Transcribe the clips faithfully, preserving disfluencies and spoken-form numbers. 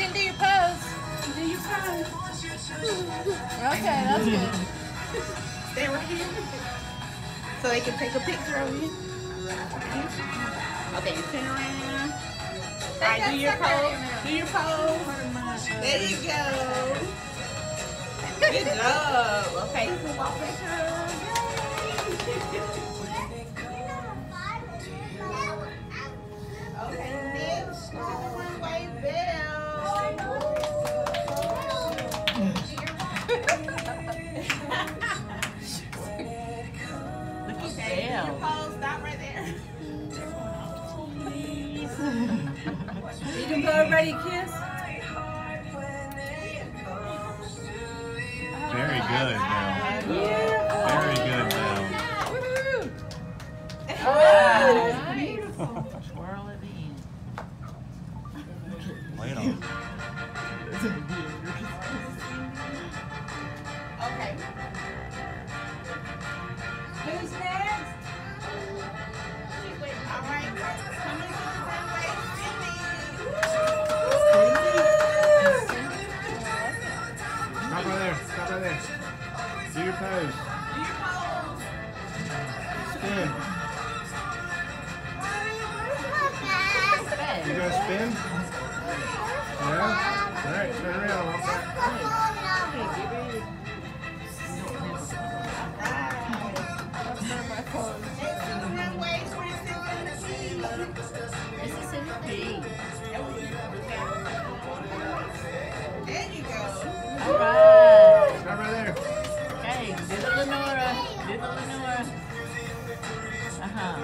can do your pose. Do your pose. Okay, that's good. Stay right here. So they can take a picture of you. Okay, you turn around. All right, do your pose. Do your pose. There you go. Good job. Okay, you can walk back home. Okay, next, the runway bell. Look at okay, your pose. Stop right there. You can go ready, kiss. Very good, Belle. Yeah. Very good, Belle. Oh, beautiful. Swirl it in. Lay it on. Okay. Who's next? All right. Coming to the runway, Stop right there. Stop right there. Do your pose. do your pose. Spin. You gonna spin? Yeah? Alright, turn around. Walk back. Mississippi. There you go. All right. Stop right there. Okay, do the Lenora. Do the Lenora. Uh-huh.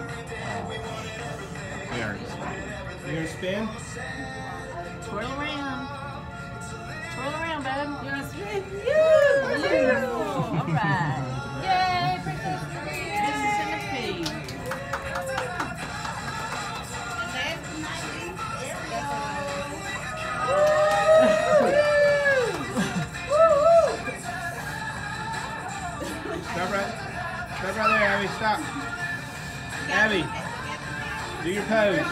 We are. You gonna spin? Twirl around. Twirl around, bud. You want to spin? Beautiful. All right. Yay, Princess Maria. Mississippi. And that's nice. There we go. Stop right. Stop right there, Abby. Stop. Abby, do your pose.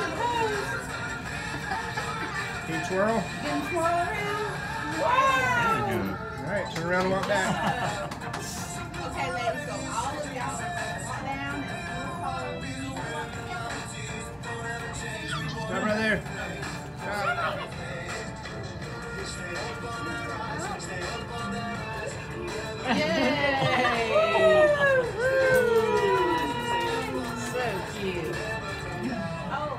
Can you twirl? Can you twirl around? Wow. Very good. All right, turn around and walk back. Okay, ladies, so all of y'all walk down and do Stop right there. Stop. Yay. So cute. Oh.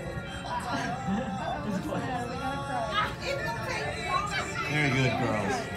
Very good, girls.